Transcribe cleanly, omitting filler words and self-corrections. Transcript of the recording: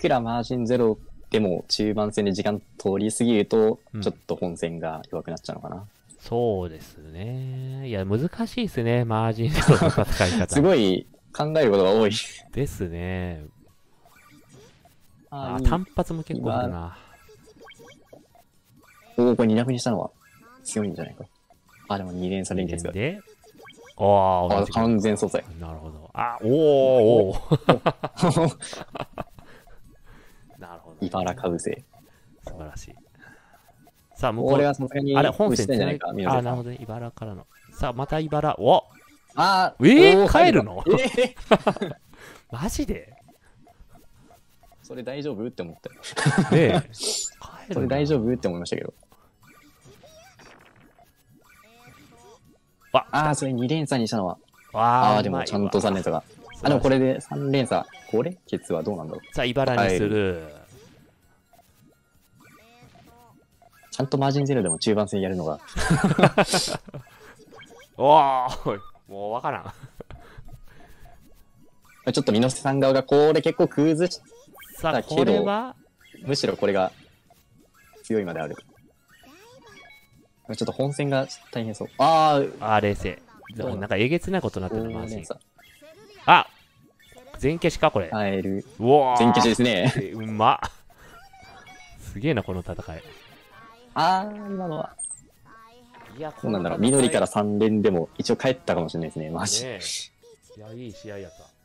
くらマージンゼロでも中盤戦で時間通りすぎると、 うんちょっと本戦が弱くなっちゃうのかな。 そうですね。いや、難しいですね、マージンゼロの戦い方。 すごい考えることが多い。 ですね。 あいい単発も結構あるな。 おお、これ2択にしたのは強いんじゃないか。あ、でも2連鎖連結が。 で、ああ、 あ、 同じく完全素材。 なるほど。おーなるほど、 茨かぶせ。 素晴らしい。さあ、向こう。 これはさすがにあれ、本打ち線たいんじゃないか、 あ、 皆さん。 なるほどね。茨からの。さあ、また茨。おあー、おー帰るのマジでそれ大丈夫って思ったよ。 ねえ。帰るそれ大丈夫って思いましたけど。ああ、それ2連鎖にしたのは。ああ、でもちゃんと3連鎖が。あ、でもこれで3連鎖。これケツはどうなんだろう。 さあ、茨にする。 ちゃんとマージンゼロでも中盤戦やるのが。 おーもうわからん。 ちょっと猪瀬さん側がこれ結構崩しさあ、 たけど、 これはむしろこれが強いまである。ちょっと本戦が大変そう。ああ、 冷静。なんかえげつないことになってるな、マジ連鎖。 あ全消しか、これ。 耐える。 うわー全消しですね。 うまっ。すげえな、この戦い。 ああ、今のは。 いや、 そうなんだろう。緑から3連でも一応帰ったかもしれないですね、マジ。 ねえ。いや、いい試合やった。